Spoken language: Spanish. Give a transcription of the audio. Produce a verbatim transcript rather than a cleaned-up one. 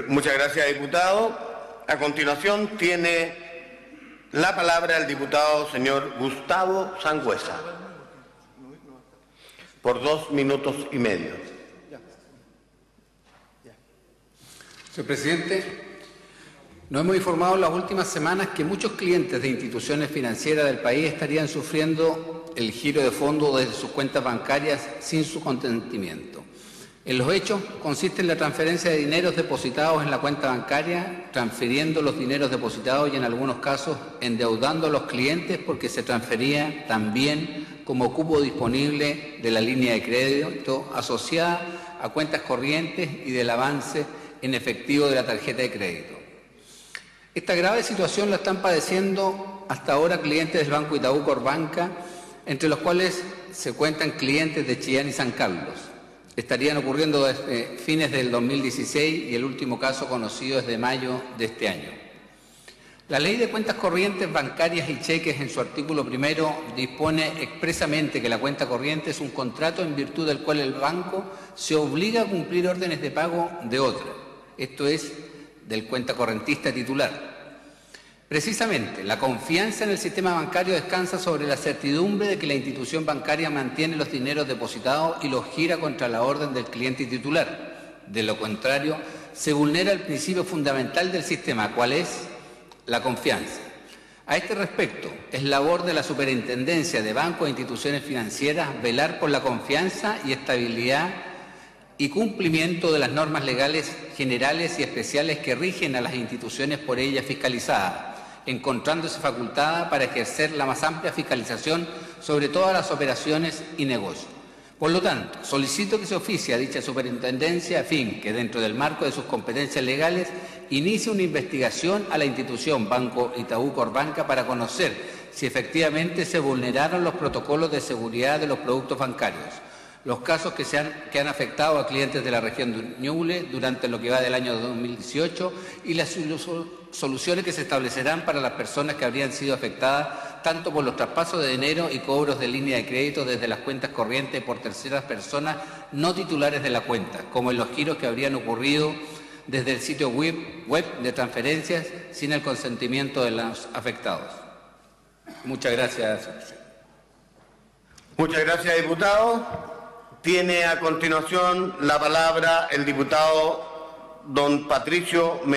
Muchas gracias, diputado. A continuación tiene la palabra el diputado señor Gustavo Sangüesa, por dos minutos y medio. Señor presidente, nos hemos informado en las últimas semanas que muchos clientes de instituciones financieras del país estarían sufriendo el giro de fondo desde sus cuentas bancarias sin su consentimiento. En los hechos consiste en la transferencia de dineros depositados en la cuenta bancaria, transfiriendo los dineros depositados y en algunos casos endeudando a los clientes porque se transfería también como cupo disponible de la línea de crédito asociada a cuentas corrientes y del avance en efectivo de la tarjeta de crédito. Esta grave situación la están padeciendo hasta ahora clientes del Banco Itaú Corbanca, entre los cuales se cuentan clientes de Chillán y San Carlos. Estarían ocurriendo desde fines del dos mil dieciséis y el último caso conocido es de mayo de este año. La Ley de Cuentas Corrientes Bancarias y Cheques, en su artículo primero, dispone expresamente que la cuenta corriente es un contrato en virtud del cual el banco se obliga a cumplir órdenes de pago de otra, esto es, del cuenta correntista titular. Precisamente, la confianza en el sistema bancario descansa sobre la certidumbre de que la institución bancaria mantiene los dineros depositados y los gira contra la orden del cliente titular. De lo contrario, se vulnera el principio fundamental del sistema, ¿cuál es? La confianza. A este respecto, es labor de la Superintendencia de Bancos e Instituciones Financieras velar por la confianza y estabilidad y cumplimiento de las normas legales generales y especiales que rigen a las instituciones por ellas fiscalizadas, encontrándose facultada para ejercer la más amplia fiscalización sobre todas las operaciones y negocios. Por lo tanto, solicito que se oficie a dicha superintendencia a fin que, dentro del marco de sus competencias legales, inicie una investigación a la institución Banco Itaú Corbanca para conocer si efectivamente se vulneraron los protocolos de seguridad de los productos bancarios, los casos que, se han, que han afectado a clientes de la región de Ñuble durante lo que va del año dos mil dieciocho y las soluciones que se establecerán para las personas que habrían sido afectadas tanto por los traspasos de dinero y cobros de línea de crédito desde las cuentas corrientes por terceras personas no titulares de la cuenta, como en los giros que habrían ocurrido desde el sitio web, web de transferencias sin el consentimiento de los afectados. Muchas gracias. Muchas gracias, diputado. Tiene a continuación la palabra el diputado don Patricio